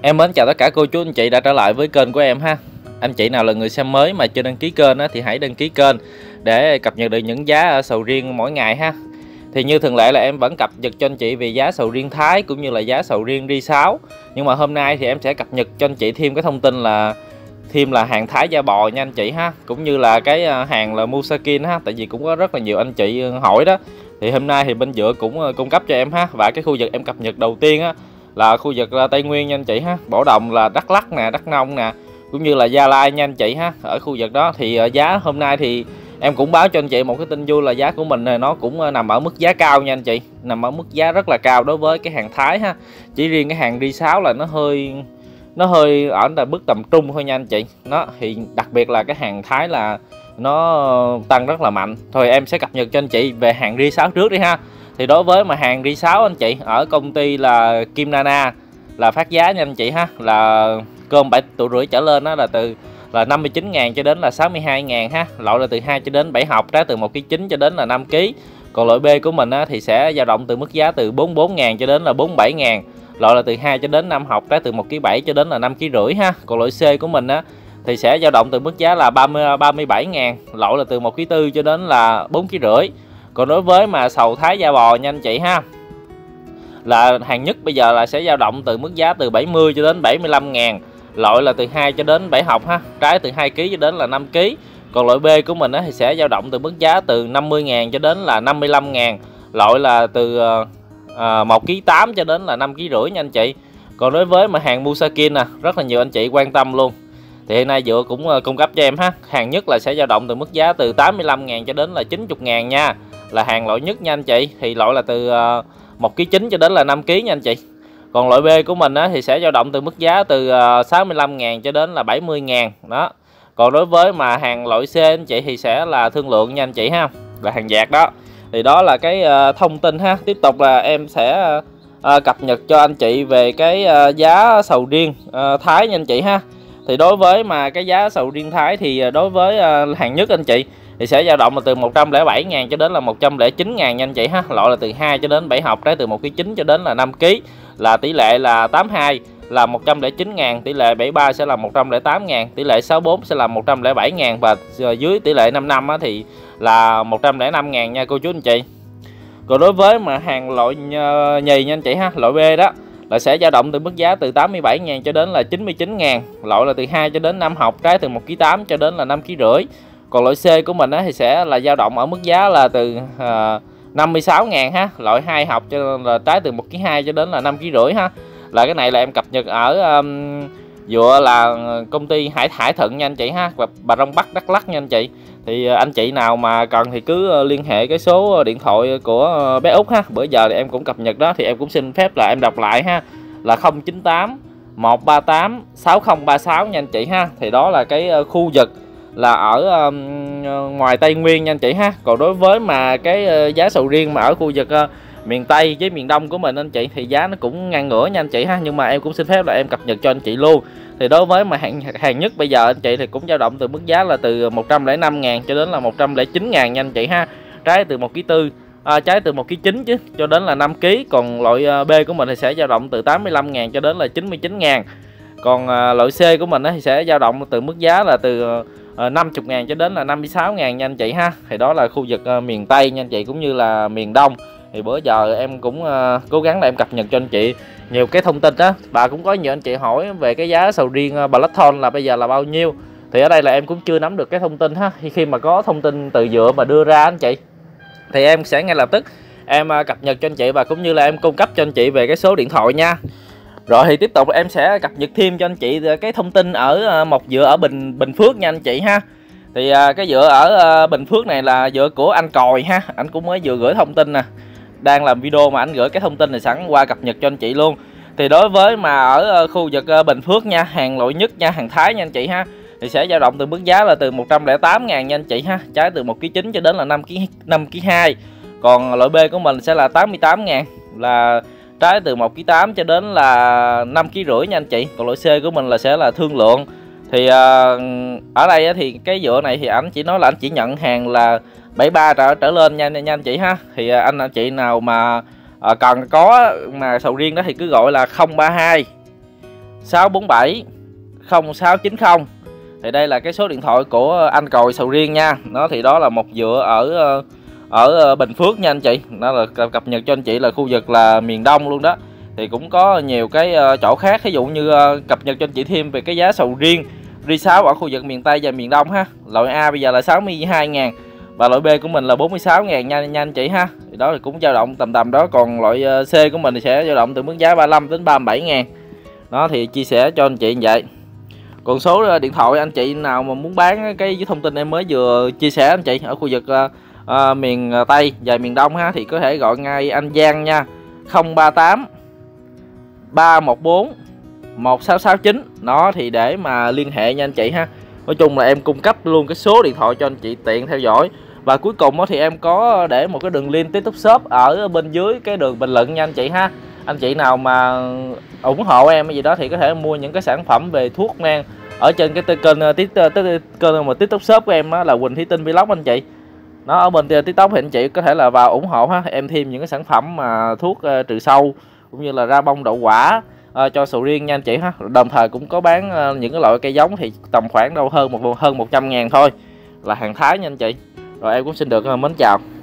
Em mến chào tất cả cô chú anh chị đã trở lại với kênh của em ha. Anh chị nào là người xem mới mà chưa đăng ký kênh thì hãy đăng ký kênh để cập nhật được những giá sầu riêng mỗi ngày ha. Thì như thường lệ là em vẫn cập nhật cho anh chị về giá sầu riêng Thái cũng như là giá sầu riêng Ri6. Nhưng mà hôm nay thì em sẽ cập nhật cho anh chị thêm cái thông tin là hàng Thái da bò nha anh chị ha, cũng như là cái hàng là Musakin ha, tại vì cũng có rất là nhiều anh chị hỏi đó. Thì hôm nay thì bên Dựa cũng cung cấp cho em ha, và cái khu vực em cập nhật đầu tiên là khu vực Tây Nguyên nha anh chị ha, Bảo Đồng là Đắk Lắk nè, Đắk Nông nè, cũng như là Gia Lai nha anh chị ha. Ở khu vực đó thì giá hôm nay thì em cũng báo cho anh chị một cái tin vui là giá của mình này nó cũng nằm ở mức giá cao nha anh chị, nằm ở mức giá rất là cao đối với cái hàng Thái ha. Chỉ riêng cái hàng Ri6 là nó hơi ở là mức tầm trung thôi nha anh chị. Nó thì đặc biệt là cái hàng Thái là nó tăng rất là mạnh. Thôi em sẽ cập nhật cho anh chị về hàng Ri6 trước đi ha. Thì đối với mà hàng Ri6 anh chị ở công ty là Kim Nana là phát giá nha anh chị ha, là cơm 7,5 tuổi trở lên đó là từ là 59.000 cho đến là 62.000 ha. Loại là từ 2 cho đến 7 hộp, trái từ 1,9 kg cho đến là 5 kg. Còn loại B của mình thì sẽ dao động từ mức giá từ 44.000 cho đến là 47.000. Loại là từ 2 cho đến 5 hộp, trái từ 1,7 kg cho đến là 5,5 kg ha. Còn loại C của mình thì sẽ dao động từ mức giá là 37.000, loại là từ 1,4 kg cho đến là 4,5 kg. Còn đối với mà sầu Thái da bò nha anh chị ha, là hàng nhất bây giờ là sẽ dao động từ mức giá từ 70 cho đến 75.000, loại là từ 2 cho đến 7 hộp ha, trái từ 2 kg cho đến là 5 kg. Còn loại B của mình thì sẽ dao động từ mức giá từ 50.000 cho đến là 55.000, loại là từ 1,8 kg cho đến là 5,5 kg nha anh chị. Còn đối với mà hàng Musakin rất là nhiều anh chị quan tâm luôn, thì hiện nay Dựa cũng cung cấp cho em ha. Hàng nhất là sẽ dao động từ mức giá từ 85.000 cho đến là 90.000 nha, là hàng loại nhất nha anh chị. Thì loại là từ 1,9 kg cho đến là 5 kg nha anh chị. Còn loại B của mình thì sẽ dao động từ mức giá từ 65.000 cho đến là 70.000 đó. Còn đối với mà hàng loại C anh chị thì sẽ là thương lượng nha anh chị ha, là hàng dạt đó. Thì đó là cái thông tin ha. Tiếp tục là em sẽ cập nhật cho anh chị về cái giá sầu riêng Thái nha anh chị ha. Thì đối với mà cái giá sầu riêng Thái thì đối với hàng nhất anh chị thì sẽ dao động là từ 107.000 cho đến là 109.000 nha anh chị ha. Loại là từ 2 cho đến 7 hộp, trái từ 1,9 cho đến là 5 kg, là tỷ lệ là 82 là 109.000, tỷ lệ 73 sẽ là 108.000, tỷ lệ 64 sẽ là 107.000, và dưới tỷ lệ 55 thì là 105.000 nha cô chú anh chị. Còn đối với mà hàng loại nhì nha anh chị ha, loại B đó là sẽ dao động từ mức giá từ 87.000 cho đến là 99.000, loại là từ 2 cho đến 5 hộp, trái từ 1,8 kg cho đến là 5,5 kg. Còn loại C của mình thì sẽ là dao động ở mức giá là từ 56.000 ha, loại 2 hộp cho là trái từ 1,2 kg cho đến là 5,5 kg ha. Là cái này là em cập nhật ở Dựa là công ty Hải Thuận nha anh chị ha, và Bà Rông Bắc Đắk Lắk nha anh chị. Thì anh chị nào mà cần thì cứ liên hệ cái số điện thoại của bé Út ha. Bữa giờ thì em cũng cập nhật đó, thì em cũng xin phép là em đọc lại ha, là 098 138 6036 nha anh chị ha. Thì đó là cái khu vực là ở ngoài Tây Nguyên nha anh chị ha. Còn đối với mà cái giá sầu riêng mà ở khu vực miền Tây với miền Đông của mình anh chị thì giá nó cũng ngang ngửa nha anh chị ha, nhưng mà em cũng xin phép là em cập nhật cho anh chị luôn. Thì đối với mà hàng nhất bây giờ anh chị thì cũng dao động từ mức giá là từ 105.000 cho đến là 109.000 nha anh chị ha, trái từ 1,4 kg, trái từ 1,9 kg chứ cho đến là 5 kg. Còn loại B của mình thì sẽ dao động từ 85.000 cho đến là 99.000. Còn loại C của mình thì sẽ dao động từ mức giá là từ 50.000 cho đến là 56.000 nha anh chị ha. Thì đó là khu vực miền Tây nha anh chị, cũng như là miền Đông. Thì bữa giờ em cũng cố gắng là em cập nhật cho anh chị nhiều cái thông tin đó. Bà cũng có nhiều anh chị hỏi về cái giá sầu riêng Blackthorn là bây giờ là bao nhiêu, thì ở đây là em cũng chưa nắm được cái thông tin ha. Khi mà có thông tin từ Dựa mà đưa ra anh chị thì em sẽ ngay lập tức em cập nhật cho anh chị, và cũng như là em cung cấp cho anh chị về cái số điện thoại nha. Rồi thì tiếp tục em sẽ cập nhật thêm cho anh chị cái thông tin ở một dựa ở Bình Phước nha anh chị ha. Thì cái dựa ở Bình Phước này là dựa của anh Còi ha, anh cũng mới vừa gửi thông tin nè, đang làm video mà anh gửi cái thông tin này sẵn qua cập nhật cho anh chị luôn. Thì đối với mà ở khu vực Bình Phước nha, hàng loại nhất nha, hàng Thái nha anh chị ha, thì sẽ dao động từ mức giá là từ 108.000 nha anh chị ha, trái từ 1,9 kg cho đến là 5,2 kg. Còn loại B của mình sẽ là 88.000, là trái từ 1,8 kg cho đến là 5,5 kg nha anh chị. Còn loại C của mình là sẽ là thương lượng. Thì ở đây thì cái dựa này thì anh chỉ nói là anh chỉ nhận hàng là 73 trở lên nha anh chị ha. Thì anh chị nào mà cần có mà sầu riêng đó thì cứ gọi là 032 647 0690. Thì đây là cái số điện thoại của anh Còi Sầu Riêng nha. Nó thì đó là một dựa ở Bình Phước nha anh chị. Nó là cập nhật cho anh chị là khu vực là miền Đông luôn đó. Thì cũng có nhiều cái chỗ khác, ví dụ như cập nhật cho anh chị thêm về cái giá sầu riêng ri 6 ở khu vực miền Tây và miền Đông ha. Loại A bây giờ là 62.000 và loại B của mình là 46.000 nha anh chị ha. Thì đó thì cũng dao động tầm đó, còn loại C của mình thì sẽ dao động từ mức giá 35 đến 37.000. Đó thì chia sẻ cho anh chị như vậy. Còn số điện thoại anh chị nào mà muốn bán cái thông tin em mới vừa chia sẻ anh chị ở khu vực miền Tây và miền Đông ha, thì có thể gọi ngay anh Giang nha, 038 314 1669. Nó thì để mà liên hệ nha anh chị ha. Nói chung là em cung cấp luôn cái số điện thoại cho anh chị tiện theo dõi. Và cuối cùng thì em có để một cái đường link TikTok Shop ở bên dưới cái đường bình luận nha anh chị ha. Anh chị nào mà ủng hộ em cái gì đó thì có thể mua những cái sản phẩm về thuốc men ở trên cái kênh mà TikTok Shop của em đó là Quỳnh Thủy Tinh Vlog anh chị. Nó ở bên TikTok thì anh chị có thể là vào ủng hộ ha. Em thêm những cái sản phẩm mà thuốc trừ sâu cũng như là ra bông đậu quả cho sầu riêng nha anh chị ha. Đồng thời cũng có bán những cái loại cây giống thì tầm khoảng đâu hơn 100.000 thôi, là hàng Thái nha anh chị. Rồi em cũng xin được mến chào.